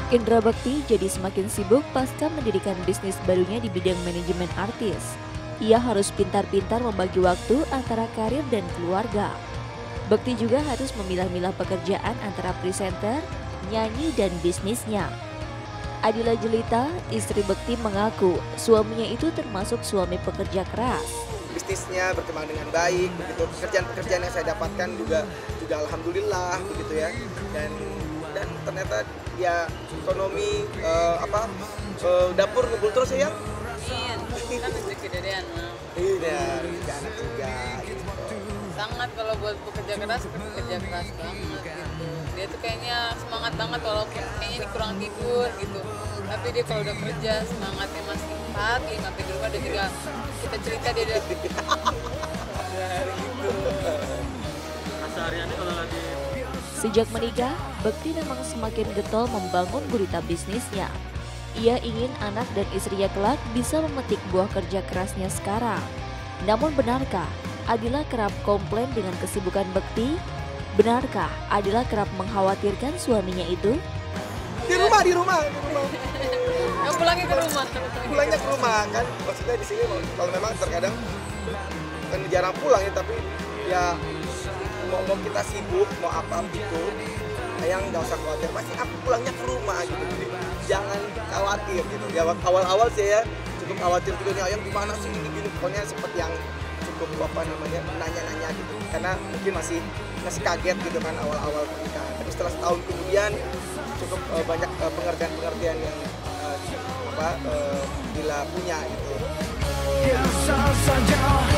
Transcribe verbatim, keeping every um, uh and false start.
Indra Bekti jadi semakin sibuk pasca mendirikan bisnis barunya di bidang manajemen artis. Ia harus pintar-pintar membagi waktu antara karir dan keluarga. Bekti juga harus memilah-milah pekerjaan antara presenter, nyanyi, dan bisnisnya. Adila Jelita, istri Bekti, mengaku suaminya itu termasuk suami pekerja keras. Bisnisnya berkembang dengan baik, begitu pekerjaan-pekerjaan yang saya dapatkan juga juga alhamdulillah begitu ya, dan dan ternyata ya ekonomi uh, apa uh, dapur ngumpul terus ya. Iya, kan rezeki dari anak. Iya, rezeki anak juga. Gitu. Sangat kalau buat pekerja keras, pekerja keras banget gitu. Dia tuh kayaknya semangat banget walaupun kayaknya ini kurang tidur gitu. Tapi dia kalau udah kerja semangatnya masih pagi sampai di rumah dia juga kita cerita dia udah dari gitu. Sehariannya kalau lagi Sejak menikah, Bekti memang semakin getol membangun gurita bisnisnya. Ia ingin anak dan istrinya kelak bisa memetik buah kerja kerasnya sekarang. Namun benarkah Adila kerap komplain dengan kesibukan Bekti? Benarkah Adila kerap mengkhawatirkan suaminya itu? Di rumah, di rumah, di rumah. Yang pulangnya ke rumah. Pulangnya ke rumah kan, maksudnya di sini kalau memang terkadang kan jarang pulang ya, tapi ya mau, mau kita sibuk mau apa gitu, yang nggak usah khawatir, pasti aku pulangnya ke rumah gitu. Jadi jangan khawatir gitu. Ya awal-awal sih ya cukup khawatir juga nih, ayam gimana sih ini gini, pokoknya seperti yang cukup apa namanya nanya-nanya gitu, karena mungkin masih masih kaget gitu kan awal-awal pernikahan. Tapi setelah setahun kemudian cukup uh, banyak uh, pengertian-pengertian yang uh, apa uh, bila punya gitu. Biasa saja.